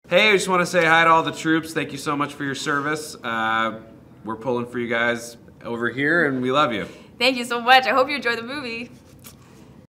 Hey, I just want to say hi to all the troops. Thank you so much for your service. We're pulling for you guys over here, and we love you. Thank you so much. I hope you enjoy the movie.